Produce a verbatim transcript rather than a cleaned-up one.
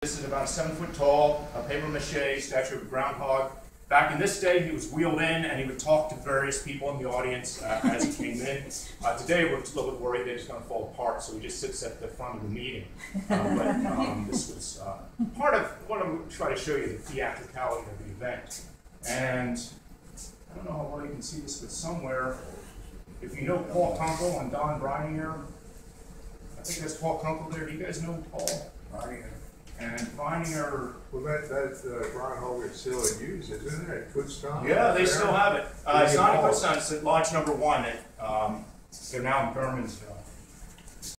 This is about seven foot tall, a paper mache statue of a groundhog. Back in this day, he was wheeled in and he would talk to various people in the audience uh, as he came in. Uh, today, we're just a little bit worried that he's going to fall apart, so he just sits at the front of the meeting. Uh, but um, this was uh, part of what I'm going to try to show you, the theatricality of the event. And I don't know how well you can see this, but somewhere, if you know Paul Kunkel and Don Brininger, I think that's Paul Kunkel there. Do you guys know Paul? Brininger. And Brininger. Well, that, that uh, groundhog is still in use, isn't it? At Kutztown? Yeah, they still have it. Uh, it's Yeah, not in Paul. Kutztown, it's at Lodge number one. At, um, they're now in Bermansville.